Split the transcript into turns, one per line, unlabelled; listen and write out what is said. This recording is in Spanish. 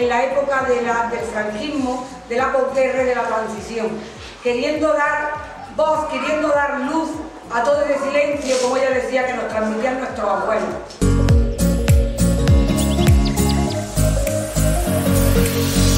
en la época del franquismo, de la posguerra y de la transición, queriendo dar voz, queriendo dar luz a todo ese silencio, como ella decía, que nos transmitían nuestros abuelos.